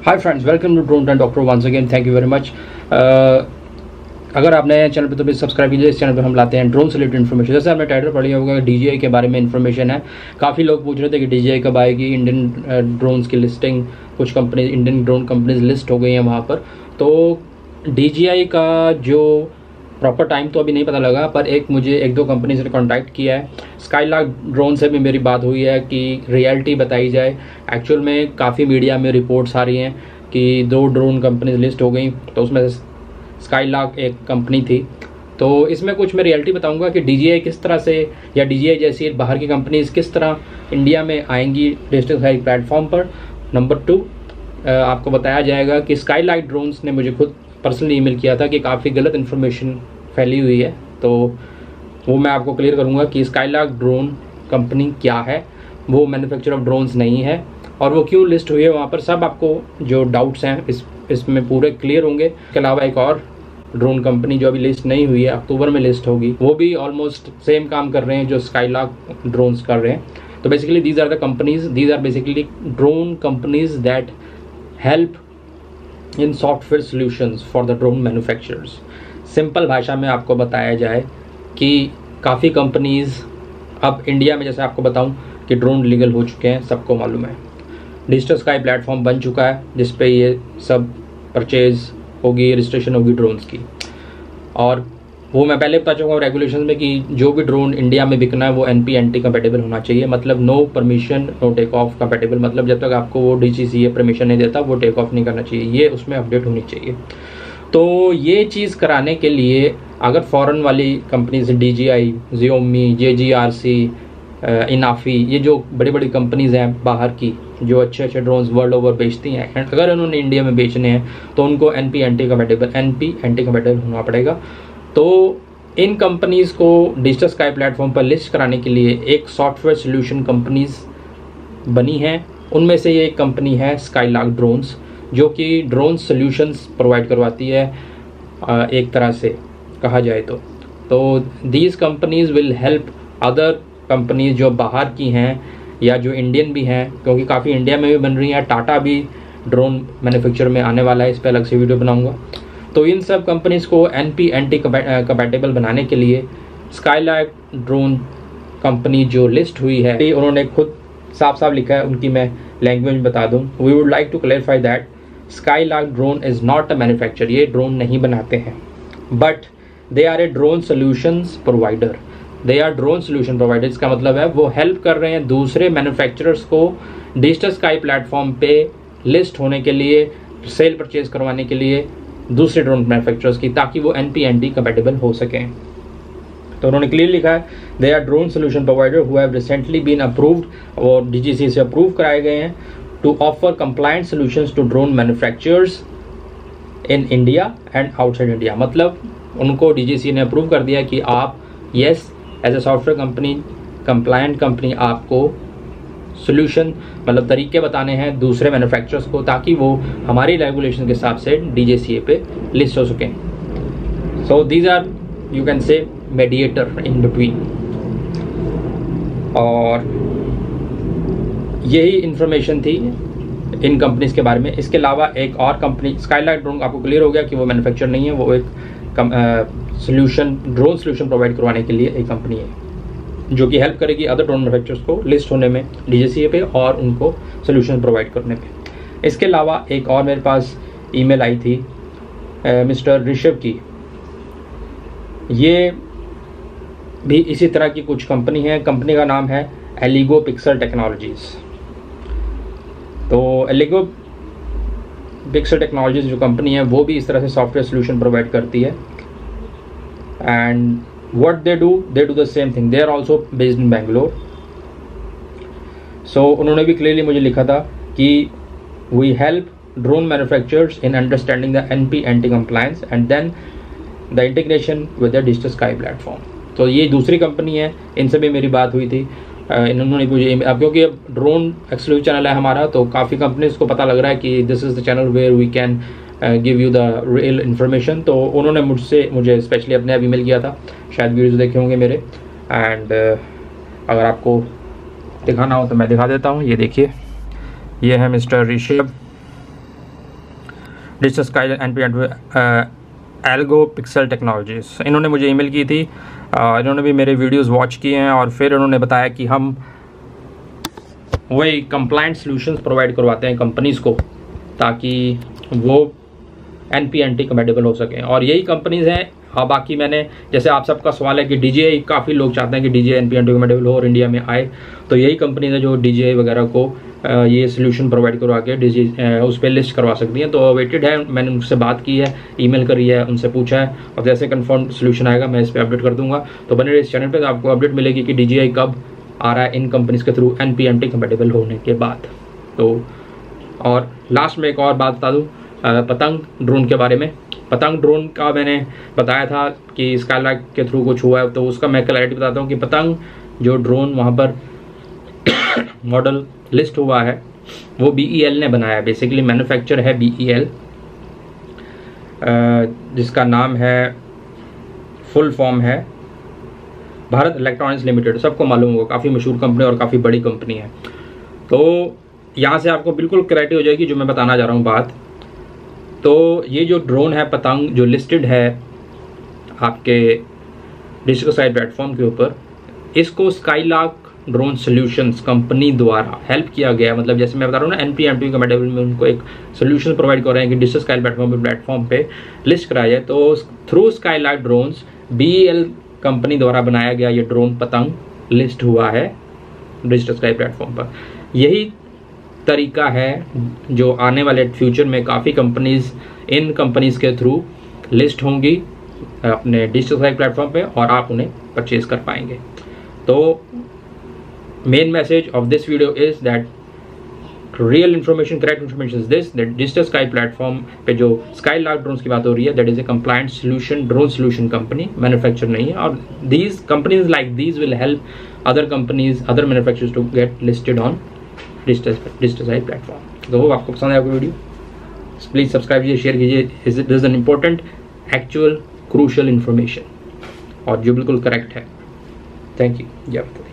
Hi friends, welcome to drone and doctor once again. Thank you very much. अगर आप नए channel पे तो प्लीज़ सब्सक्राइब कीजिए। इस चैनल पे हम लाते हैं ड्रोन से रिलेटेड इन्फॉर्मेशन। जैसे आपने टाइटल पढ़ लिया होगा, DJI के बारे में इन्फॉर्मेशन है। काफ़ी लोग पूछ रहे थे कि DJI कब आएगी, इंडियन ड्रोन्स की लिस्टिंग, कुछ company Indian drone companies list हो गई हैं वहाँ पर। तो DJI का जो प्रॉपर टाइम तो अभी नहीं पता लगा, पर मुझे एक दो कंपनी से कॉन्टैक्ट किया है। स्काईलार्क ड्रोन से भी मेरी बात हुई है कि रियलिटी बताई जाए। एक्चुअल में काफ़ी मीडिया में रिपोर्ट्स आ रही हैं कि 2 ड्रोन कंपनीज लिस्ट हो गई, तो उसमें स्काईलार्क एक कंपनी थी। तो इसमें कुछ मैं रियलिटी बताऊंगा कि DJI किस तरह से, या DJI जैसी बाहर की कंपनीज किस तरह इंडिया में आएंगी डिजिटल स्काई प्लेटफॉर्म पर। नंबर 2, आपको बताया जाएगा कि स्काईलार्क ड्रोन्स ने मुझे खुद पर्सनली ईमेल किया था कि काफ़ी गलत इन्फॉर्मेशन फैली हुई है, तो वो मैं आपको क्लियर करूंगा कि स्काईलार्क ड्रोन कंपनी क्या है। वो मैन्युफैक्चर ऑफ ड्रोन्स नहीं है और वो क्यों लिस्ट हुई है वहाँ पर। सब आपको जो डाउट्स हैं इसमें पूरे क्लियर होंगे। इसके अलावा एक और ड्रोन कंपनी जो अभी लिस्ट नहीं हुई है, अक्टूबर में लिस्ट होगी, वो भी ऑलमोस्ट सेम काम कर रहे हैं जो स्काईलार्क ड्रोन्स कर रहे हैं। तो basically these are the companies, these are basically drone companies that help in software solutions for the drone manufacturers. Simple भाषा में आपको बताया जाए कि काफ़ी कंपनीज़ अब इंडिया में, जैसे आपको बताऊं कि ड्रोन लीगल हो चुके हैं, सबको मालूम है। डिजिटल स्काई प्लेटफॉर्म बन चुका है जिस पे ये सब परचेज होगी, रजिस्ट्रेशन होगी ड्रोन्स की। और वो मैं पहले बता चुका हूँ रेगुलेशन में कि जो भी ड्रोन इंडिया में बिकना है वो NP-NT कंपेटेबल होना चाहिए। मतलब no permission no take off compatible, मतलब जब तक आपको वो DGCA परमिशन नहीं देता वो टेक ऑफ नहीं करना चाहिए, ये उसमें अपडेट होनी चाहिए। तो ये चीज़ कराने के लिए अगर फॉरेन वाली कंपनीज DJI, Xiaomi, JGRC, इनाफी, ये जो बड़ी बड़ी कंपनीज़ हैं बाहर की जो अच्छे अच्छे ड्रोन्स वर्ल्ड ओवर बेचती हैं, एंड अगर उन्होंने इंडिया में बेचने हैं तो उनको NP-NT कंपेटेबल होना पड़ेगा। तो इन कंपनीज़ को डिजिटल स्काई प्लेटफॉर्म पर लिस्ट कराने के लिए एक सॉफ्टवेयर सोल्यूशन कंपनीज बनी हैं। उनमें से ये एक कंपनी है स्काईलार्क ड्रोन्स, जो कि ड्रोन सॉल्यूशंस प्रोवाइड करवाती है एक तरह से कहा जाए तो these companies will help other companies जो बाहर की हैं या जो इंडियन भी हैं, क्योंकि काफ़ी इंडिया में भी बन रही हैं। टाटा भी ड्रोन मैन्युफैक्चर में आने वाला है, इस पर अलग से वीडियो बनाऊंगा। तो इन सब कंपनीज को NP-NT कंपैटिबल बनाने के लिए स्काईलार्क ड्रोन कंपनी जो लिस्ट हुई है, उन्होंने खुद साफ साफ लिखा है, उनकी मैं लैंग्वेज में बता दूं। We would like to clarify that Skylark drone is not a manufacture, ये ड्रोन नहीं बनाते हैं, but they are a drone solutions provider. They are drone solution provider, इसका मतलब है वो हेल्प कर रहे हैं दूसरे मैन्युफैक्चरर्स को डिजिटल स्काई प्लेटफॉर्म पे लिस्ट होने के लिए, सेल परचेज करवाने के लिए दूसरे ड्रोन मैन्युफैक्चरर्स की, ताकि वो NP-NT कंपैटिबल हो सकें। तो उन्होंने क्लियर लिखा है, they are drone solution provider who have recently been approved, और DGCA से अप्रूव कराए गए हैं, to offer compliant solutions to drone manufacturers in India and outside India. मतलब उनको DGCA ने अप्रूव कर दिया कि आप yes as a software company, compliant company, आपको सोल्यूशन मतलब तरीके बताने हैं दूसरे मैन्युफैक्चरर्स को, ताकि वो हमारी रेगुलेशन के हिसाब से DGCA पे लिस्ट हो सकें। So these are, you can say, mediator in between. और यही इंफॉर्मेशन थी इन कंपनीज के बारे में। इसके अलावा एक और कंपनी, स्काईलार्क ड्रोन, आपको क्लियर हो गया कि वो मैन्युफैक्चर नहीं है, वो एक सोल्यूशन, ड्रोन सोल्यूशन प्रोवाइड करवाने के लिए एक कंपनी है जो कि हेल्प करेगी अदर ड्रोन मैन्युफैक्चरर्स को लिस्ट होने में DGCA पे और उनको सोल्यूशन प्रोवाइड करने पे। इसके अलावा एक और मेरे पास ईमेल आई थी मिस्टर ऋषभ की। ये भी इसी तरह की कुछ कंपनी है, कंपनी का नाम है एलिगो पिक्सल टेक्नोलॉजीज़। तो एलिगो पिक्सल टेक्नोलॉजीज़ जो कंपनी है वो भी इस तरह से सॉफ्टवेयर सोल्यूशन प्रोवाइड करती है। And what they do the same thing, they are also based in Bangalore। so उन्होंने भी क्लियरली मुझे लिखा था कि we help drone manufacturers in understanding the NP-NT compliance and then the integration with the digital sky platform। तो ये दूसरी company है, इनसे भी मेरी बात हुई थी। इन्होंने मुझे, अब क्योंकि अब ड्रोन एक्सक्लूसिव चैनल है हमारा, तो काफ़ी कंपनीज को पता लग रहा है कि this is the channel where we can give you the real information. तो उन्होंने मुझे स्पेशली अपने आप ईमेल किया था, शायद वीडियोस देखे होंगे मेरे। एंड अगर आपको दिखाना हो तो मैं दिखा देता हूँ। ये देखिए, ये है mister Rishabh digital sky NP Algo Pixel Technologies, इन्होंने मुझे ईमेल की थी, इन्होंने भी मेरे वीडियोस वॉच किए हैं और फिर इन्होंने बताया कि हम वही कंप्लायंट सॉल्यूशंस प्रोवाइड करवाते हैं कंपनीज़ को ताकि वो NP-NT कंपैटिबल हो सकें, और यही कंपनीज़ हैं। हाँ, बाकी मैंने जैसे आप सबका सवाल है कि DJI, काफ़ी लोग चाहते हैं कि DJI NP-NT कंपैटिबल हो और इंडिया में आए, तो यही कंपनीज़ है जो DJI वगैरह को ये सोल्यूशन प्रोवाइड करवा के उस पर लिस्ट करवा सकती हैं। तो वेटेड है, मैंने उनसे बात की है, ईमेल करी है, उनसे पूछा है, और जैसे कंफर्म सोल्यूशन आएगा मैं इस पर अपडेट कर दूंगा। तो बने रहिए इस चैनल पे, तो आपको अपडेट मिलेगी कि DJI कब आ रहा है इन कंपनीज़ के थ्रू NP-NT कंपैटिबल होने के बाद। तो और लास्ट में एक और बात बता दूँ पतंग ड्रोन के बारे में। पतंग ड्रोन का मैंने बताया था कि स्काईलार्क के थ्रू कुछ हुआ है, तो उसका मैं क्लैरिटी बताता हूँ कि पतंग जो ड्रोन वहाँ पर मॉडल लिस्ट हुआ है वो BEL ने बनाया है। बेसिकली मैन्युफैक्चर है BEL, जिसका नाम है, फुल फॉर्म है भारत इलेक्ट्रॉनिक्स लिमिटेड। सबको मालूम होगा, काफ़ी मशहूर कंपनी और काफ़ी बड़ी कंपनी है। तो यहाँ से आपको बिल्कुल क्लैरिटी हो जाएगी जो मैं बताना चाह रहा हूँ बात। तो ये जो ड्रोन है पतंग, जो लिस्टेड है आपके डिजिटल स्काई प्लेटफॉर्म के ऊपर, इसको स्काईलार्क ड्रोन सॉल्यूशंस कंपनी द्वारा हेल्प किया गया। मतलब जैसे मैं बता रहा हूँ ना, NP-NT कंपैटिबल में उनको एक सोल्यूशन प्रोवाइड कर रहे हैं कि डिजिटल स्काई प्लेटफॉर्म पे लिस्ट कराया जाए। तो through Skylark drones BEL company द्वारा बनाया गया ये ड्रोन पतंग लिस्ट हुआ है डिजिटल स्काई प्लेटफॉर्म पर। यही तरीका है जो आने वाले फ्यूचर में काफ़ी कंपनीज इन कंपनीज़ के थ्रू लिस्ट होंगी अपने डिजिटल स्काई प्लेटफॉर्म पे और आप उन्हें परचेज कर पाएंगे। तो main message of this video is that real information, correct information is this, that digital sky platform पे जो स्काईलार्क ड्रोन्स की बात हो रही है, that is a compliant solution drone solution company, manufacture नहीं है। और these companies like these will help other companies, other manufacturers to get listed on digital sky platform. तो आपको पसंद आया वीडियो, प्लीज सब्सक्राइब कीजिए, शेयर कीजिए। This is an important, actual, crucial information और जो बिल्कुल करेक्ट है। Thank you. जय माता दी।